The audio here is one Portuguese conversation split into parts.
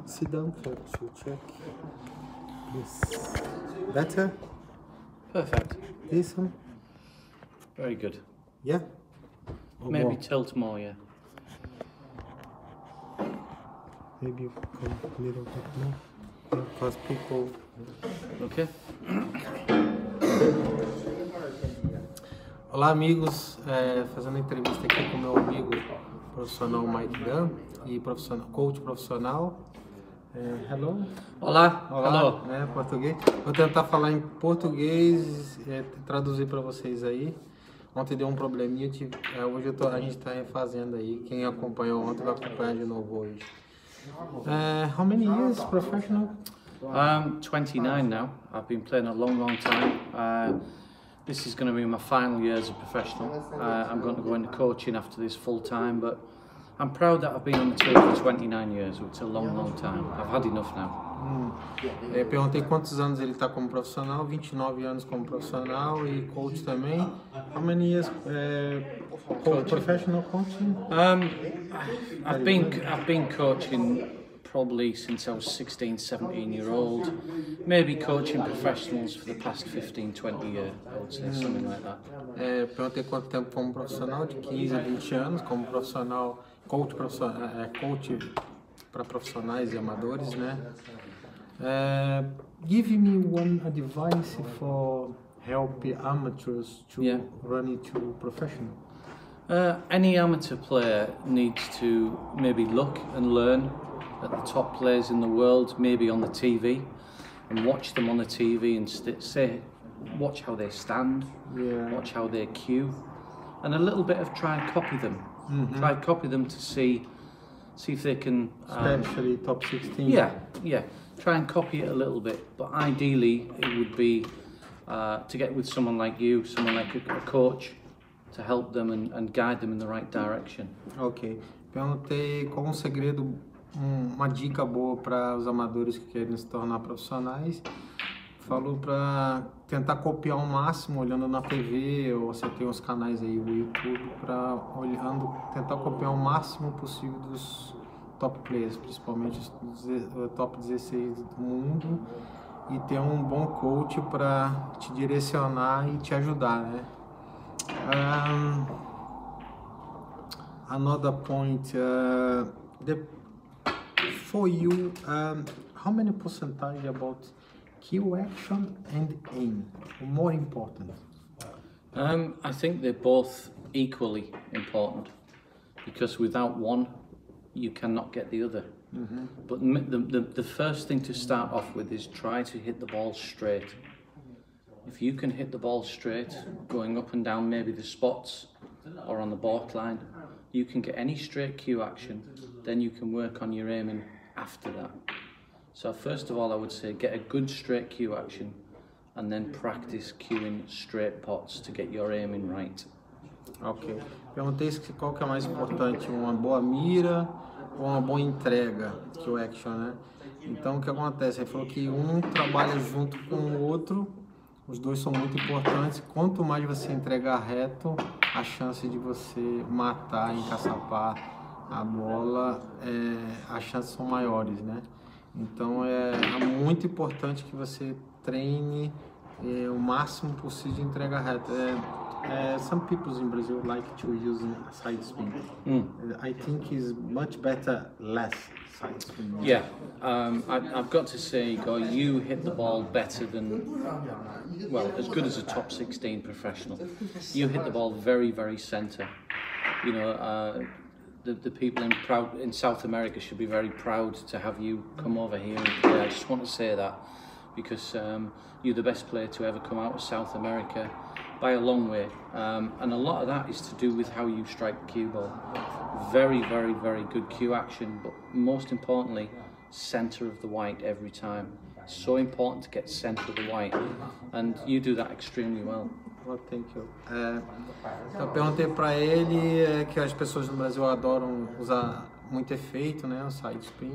Sit down for to check. Yes. Better? Perfect. This one? Very good. Yeah? Or Maybe more? tilt more, yeah. Maybe you come a little bit more. Because people... Okay. Olá amigos, fazendo entrevista aqui com meu amigo profissional Mike Gunn e coach profissional. Hello? Olá. Olá, Hello. português. Vou tentar falar em português, traduzir para vocês aí. Ontem deu um probleminha, hoje a gente está refazendo aí. Quem acompanhou ontem vai acompanhar de novo hoje. How many years professional? 29 now. I've been playing a long time. This is going to be my final year as a professional. I'm going to go into coaching after this full time, but I'm proud that I've been on the tour for 29 years. It's a long time. I've had enough now. Perguntei quantos anos ele está como profissional, 29 anos como profissional e coach também. How many years professional coaching? I've been coaching probably since I was 16, 17-year-old. Maybe coaching professionals for the past 15, 20 years, I would say, something like that. Perguntei quanto tempo como profissional, de 15 a 20 anos, como profissional, coach para profissionais e amadores, né? Give me one advice for help amateurs to run into professional. Any amateur player needs to maybe look and learn at the top players in the world, maybe on the TV, and watch them on the TV and watch how they stand, watch how they cue, and a little bit of try and copy them. Try and copy them to see if they can... Especially top 16. Yeah. Try and copy it a little bit, but ideally it would be to get with someone like you, someone like a coach, to help them and guide them in the right direction. Ok. Perguntei qual um segredo, uma dica boa para os amadores que querem se tornar profissionais. Falou para tentar copiar ao máximo, olhando na TV, ou você tem os canais aí, o YouTube, tentar copiar o máximo possível dos top players, principalmente os top 16 do mundo, e ter um bom coach para te direcionar e te ajudar, né? Another point, for you, how many percentage about cue action and aim, more important? I think they're both equally important, because without one you cannot get the other. But the first thing to start off with is try to hit the ball straight. If you can hit the ball straight, going up and down maybe the spots or on the baulk line, you can get any straight cue action, then you can work on your aiming after that. So first of all, I would say get a good straight cue action and then practice cueing straight pots to get your aiming right. Ok. Perguntei qual que é mais importante, uma boa mira ou uma boa entrega, cue action, né? Então o que acontece? Ele falou que um trabalha junto com o outro, os dois são muito importantes. Quanto mais você entregar reto, a chance de você matar, encaçapar a bola, as chances são maiores, né? Então é muito importante que você treine o máximo possível de entrega reta. Some people in Brazil like to use side spin. I think it's much better less side spin. Yeah, I've got to say, Igor, you hit the ball better than, well, as good as a top 16 professional. You hit the ball very, very centre. You know, the people in South America should be very proud to have you come over here and play. I just want to say that because you're the best player to ever come out of South America by a long way, and a lot of that is to do with how you strike the cue ball. Very, very, very good cue action, but most importantly, centre of the white every time. So important to get centre of the white, and you do that extremely well. Well, thank you. Eu perguntei para ele que as pessoas no Brasil adoram usar muito efeito, né, o side spin.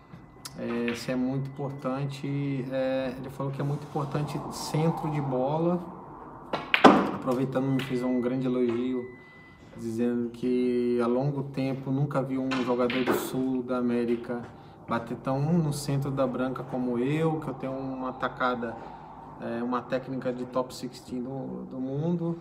Isso é muito importante. Ele falou que é muito importante centro de bola. Aproveitando, me fez um grande elogio, dizendo que há longo tempo nunca vi um jogador do sul da América bater tão no centro da branca como eu, que eu tenho uma tacada, uma técnica de top 16 do mundo,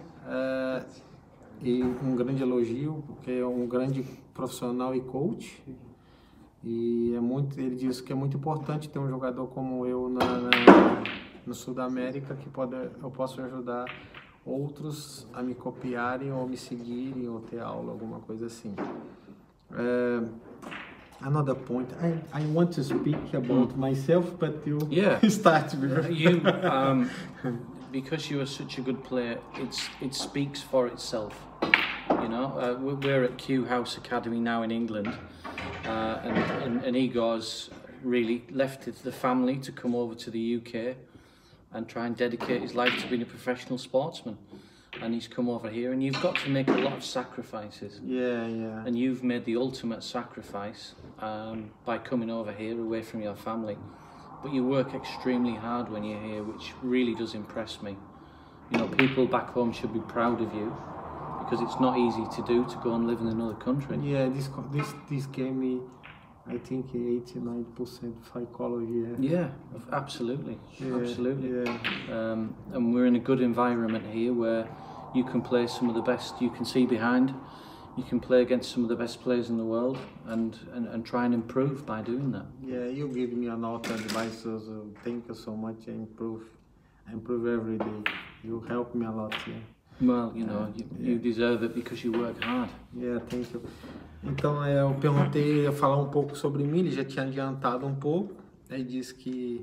e um grande elogio, porque é um grande profissional e coach. E ele diz que é muito importante ter um jogador como eu no Sul da América, que eu posso ajudar outros a me copiarem ou me seguirem ou ter aula, alguma coisa assim. Another point, I want to speak about myself, but you start. Because you are such a good player, it speaks for itself. You know, we're at Q House Academy now in England, and Igor's really left the family to come over to the UK and try and dedicate his life to being a professional sportsman. And he's come over here, and you've got to make a lot of sacrifices. Yeah. And you've made the ultimate sacrifice by coming over here, away from your family. But you work extremely hard when you're here, which really does impress me. You know, people back home should be proud of you, because it's not easy to do, to go and live in another country. Yeah, this gave me, I think, 89% psychology. Yeah, absolutely. Yeah. And we're in a good environment here where you can play some of the best you can see behind. You can play against some of the best players in the world and try and improve by doing that. Yeah, you give me a lot of advice, so thank you so much. I improve every day. You help me a lot here. Well, you know, you deserve it because you work hard. Yeah, thank you. Então, eu perguntei, ia falar um pouco sobre mim, ele já tinha adiantado um pouco. Ele disse que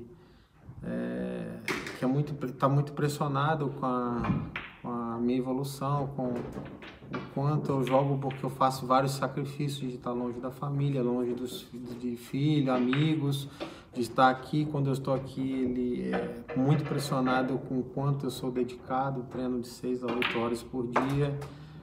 está muito impressionado com a minha evolução, com o quanto eu jogo, porque eu faço vários sacrifícios de estar longe da família, longe de filho, amigos, de estar aqui. Quando eu estou aqui, ele é muito impressionado com o quanto eu sou dedicado, treino de 6 a 8 horas por dia.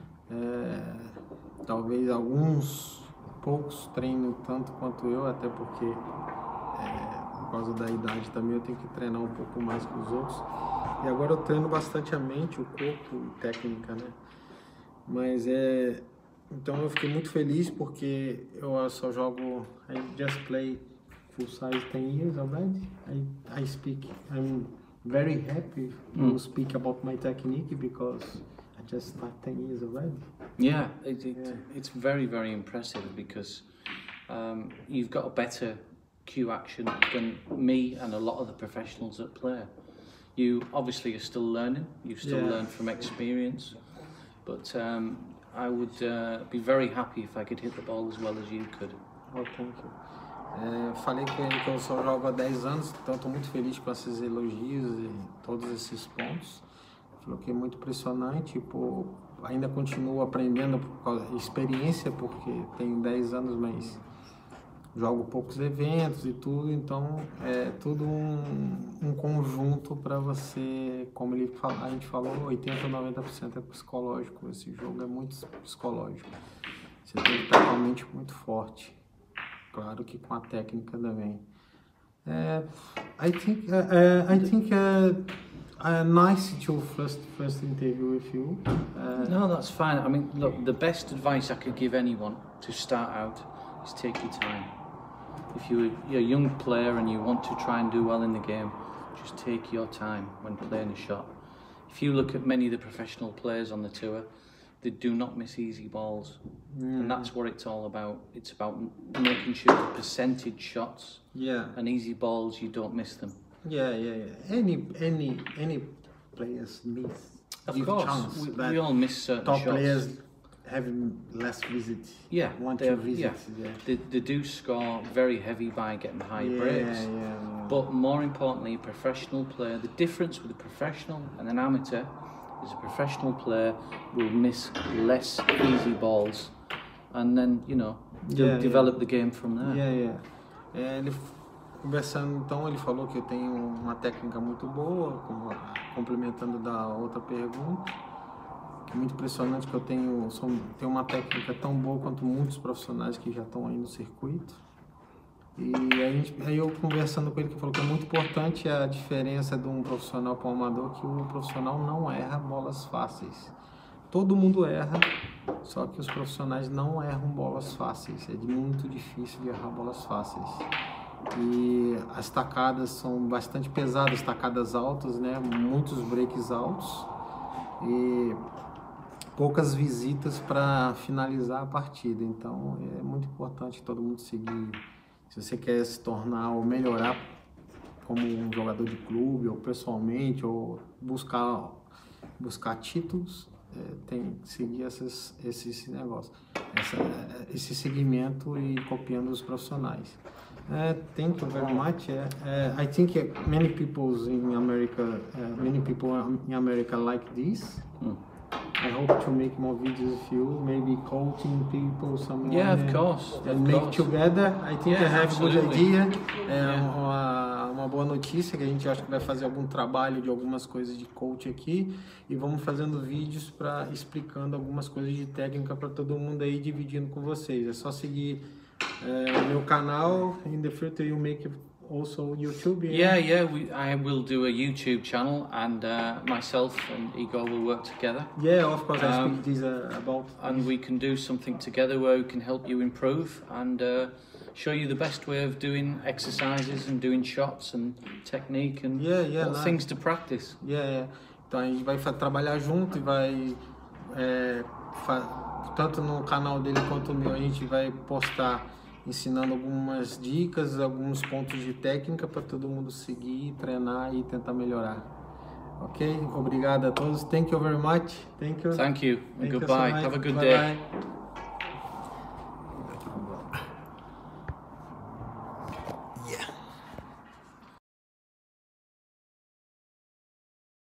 Talvez poucos treinem tanto quanto eu, até porque por causa da idade também eu tenho que treinar um pouco mais que os outros. E agora eu treino bastante a mente, o corpo e técnica, né? Mas então eu fiquei muito feliz porque eu só jogo, I just play full size 10 years already. I'm very happy to speak about my technique because I just start 10 years already. Yeah, it's very, very impressive because you've got a better cue action than me and a lot of the professionals that play. You obviously are still learning, you still learn from experience, but I would be very happy if I could hit the ball as well as you could. Oh, thank you. Falei com ele que eu só jogo há 10 anos, então estou muito feliz com esses elogios e todos esses pontos. Falou que é muito impressionante, ainda continuo aprendendo por causa da experiência, porque tenho 10 anos, mas jogo poucos eventos e tudo, então é tudo um conjunto para você, como a gente falou, 80% ou 90% é psicológico, esse jogo é muito psicológico. Você tem que estar com a mente muito forte, claro que com a técnica também. I think nice to first interview with you. No, that's fine. I mean, look, the best advice I could give anyone to start out is take your time. If you're a young player and you want to try and do well in the game, just take your time when playing a shot. If you look at many of the professional players on the tour, they do not miss easy balls, and that's what it's all about. It's about making sure the percentage shots and easy balls, you don't miss them. Yeah. Any players miss. Of course, we all miss certain top shots. Players have less visits. Yeah, visits. They do score very heavy by getting high breaks. But more importantly, a professional player, the difference with a professional and an amateur is a professional player will miss less easy balls, and then they'll develop the game from there. Ele conversando, então ele falou que eu tenho uma técnica muito boa, complementando da outra pergunta. É muito impressionante que eu tenho uma técnica tão boa quanto muitos profissionais que já estão aí no circuito. E aí eu conversando com ele, que falou que é muito importante a diferença de um profissional para um amador, que o profissional não erra bolas fáceis. todo mundo erra, só que os profissionais não erram bolas fáceis. É muito difícil de errar bolas fáceis. E as tacadas são bastante pesadas, tacadas altas, né? Muitos breaks altos e poucas visitas para finalizar a partida. Então é muito importante todo mundo seguir. Se você quer se tornar ou melhorar como um jogador de clube ou pessoalmente ou buscar títulos, tem que seguir esses negócios, esse segmento e copiando os profissionais. Thank you very much. I think many people in America like this. I hope to make more videos with you, maybe coaching people, someone. Yeah, of course. And make together. I think I have a good idea. Uma boa notícia que a gente acha que vai fazer algum trabalho de algumas coisas de coach aqui e vamos fazendo vídeos explicando algumas coisas de técnica para todo mundo aí, dividindo com vocês. É só seguir meu canal. In the future you make also YouTube. I will do a YouTube channel, and myself and Igor will work together. Yeah, of course. I speak this about. And we can do something together where we can help you improve and show you the best way of doing exercises and doing shots and technique and things to practice. Então a gente vai trabalhar junto e vai tanto no canal dele quanto no meu a gente vai postar ensinando algumas dicas, alguns pontos de técnica para todo mundo seguir, treinar e tentar melhorar. Ok? Obrigado a todos. Thank you very much. Thank you. And goodbye. Have a good day.